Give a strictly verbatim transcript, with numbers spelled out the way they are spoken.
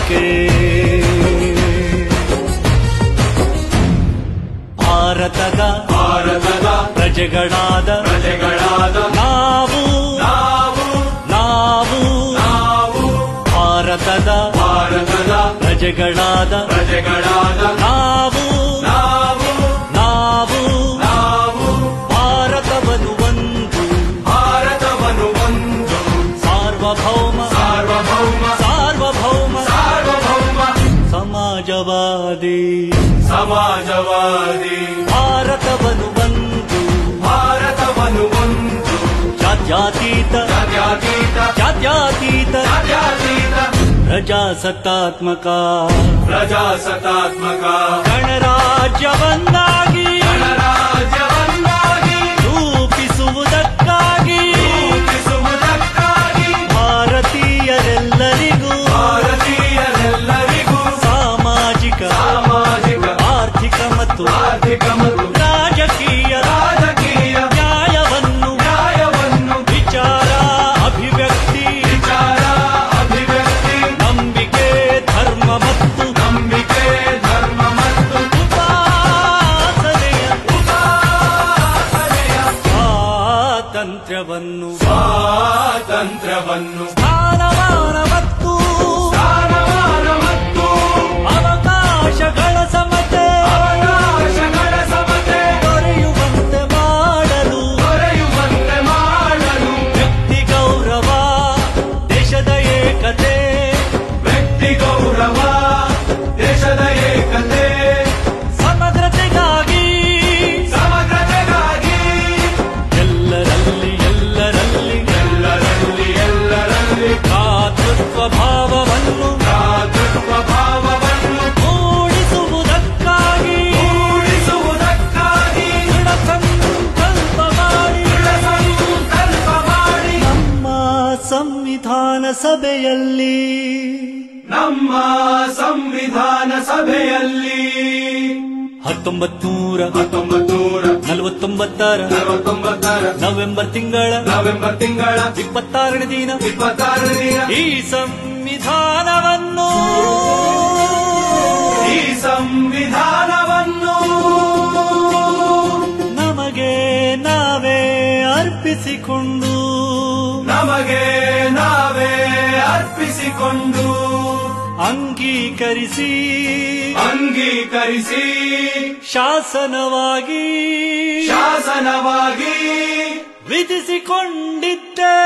ನಂಬಿಕೆ. ಭಾರತದ ಭಾರತದ ಪ್ರಜೆಗಳಾದ ಪ್ರಜೆಗಳಾದ ನಾವು ನಾವು ನಾವು ನಾವು ಭಾರತದ ಭಾರತದ ಪ್ರಜೆಗಳಾದ ಪ್ರಜೆಗಳಾದ ನಾವು ನಾವು ನಾವು ನಾವು ಭಾರತವನ್ನು ಒಂದು ಭಾರತವನ್ನು ಒಂದು ಸಾರ್ವಭೌಮ ಸಾರ್ವಭೌಮ ಸಾರ್ವಭೌಮ ಸಾರ್ವಭೌಮ ಸಮಾಜವಾದಿ ಸಮಾಜವಾದಿ ಭಾರತವನ್ನು ಒಂದು ಭಾರತವನ್ನು ಒಂದು ಜಾತ್ಯತೀತ ಜಾತ್ಯತೀತ ಜಾತ್ಯತೀತ ಜಾತ್ಯತೀತ ಪ್ರಜಾಸತ್ತಾತ್ಮಕ ಪ್ರಜಾಸತ್ತಾತ್ಮಕ ಗಣರಾಜ್ಯವನ್ನಾಗಿ ಗಣರಾಜ್ಯವನ್ನಾಗಿ ರೂಪಿಸುವುದಕ್ಕಾಗಿ ರೂಪಿಸುವುದಕ್ಕಾಗಿ ಭಾರತೀಯರೆಲ್ಲರಿಗೂ ಭಾರತೀಯರೆಲ್ಲರಿಗೂ ಸಾಮಾಜಿಕ ಸಾಮಾಜಿಕ ಆರ್ಥಿಕ ಮತ್ತು ಆರ್ಥಿಕ ಮತ್ತು ರಾಜಕೀಯ ರಾಜಕೀಯ ನ್ಯಾಯವನ್ನು ನ್ಯಾಯವನ್ನು ವಿಚಾರ ಅಭಿವ್ಯಕ್ತಿ ವಿಚಾರ ಅಭಿವ್ಯಕ್ತಿ ನಂಬಿಕೆ ಧರ್ಮ ಮತ್ತು ನಂಬಿಕೆ ಧರ್ಮ ಮತ್ತು ಉಪಾಸನೆಯ ಉಪಾಸನೆಯ ಸ್ವಾತಂತ್ರ್ಯವನ್ನು ಸ್ವಾತಂತ್ರ್ಯವನ್ನು ಸ್ಥಾನಮಾನ ಮತ್ತು ಸ್ಥಾನಮಾನ ಮತ್ತು ಅವಕಾಶಗಳ ಸಮತೆ ಅವಕಾಶಗಳ ಸಮತೆ ದೊರೆಯುವಂತೆ ಮಾಡಲು ದೊರೆಯುವಂತೆ ಮಾಡಲು ವ್ಯಕ್ತಿ ಗೌರವ ದೇಶದ ಏಕತೆ ವ್ಯಕ್ತಿ ಗೌರವ ದೇಶದ ಏಕತೆ ಸಮಗ್ರತೆಗಾಗಿ ಸಮಗ್ರತೆಗಾಗಿ ಎಲ್ಲರಲ್ಲಿ ಎಲ್ಲರಲ್ಲಿ ಎಲ್ಲರಲ್ಲಿ ಎಲ್ಲರಲ್ಲಿ ಭ್ರಾತೃತ್ವ ಭಾವವನ್ನು ಭ್ರಾತೃತ್ವ ಭಾವವನ್ನು ಮೂಡಿಸುವುದಕ್ಕಾಗಿ ಮೂಡಿಸುವುದಕ್ಕಾಗಿ ದೃಢ ಸಂಕಲ್ಪ ಮಾಡಿ ದೃಢ ಸಂಕಲ್ಪ ಮಾಡಿ ನಮ್ಮ ಸಂವಿಧಾನ ಸಭೆಯಲ್ಲಿ ನಮ್ಮ ಸಂವಿಧಾನ ಸಭೆಯಲ್ಲಿ ಹತ್ತೊಂಬತ್ತು ನೂರ ಹತ್ತೊಂಬತ್ತು ನೂರ ನಲವತ್ತೊಂಬತ್ತರ ನಲವತ್ತೊಂಬತ್ತರ ನವೆಂಬರ್ ತಿಂಗಳ ನವೆಂಬರ್ ತಿಂಗಳ ಇಪ್ಪತ್ತಾರನೇ ದಿನ ಇಪ್ಪತ್ತಾರನೇ ದಿನ ಈ ಸಂವಿಧಾನವನ್ನು ಈ ಸಂವಿಧಾನವನ್ನು ನಮಗೆ ನಾವೇ ಅರ್ಪಿಸಿಕೊಂಡು ನಮಗೆ ನಾವೇ ಅರ್ಪಿಸಿಕೊಂಡು ಅಂಗೀಕರಿಸಿ ಅಂಗೀಕರಿಸಿ ಶಾಸನವಾಗಿ ಶಾಸನವಾಗಿ ವಿಧಿಸಿಕೊಂಡಿದ್ದೆ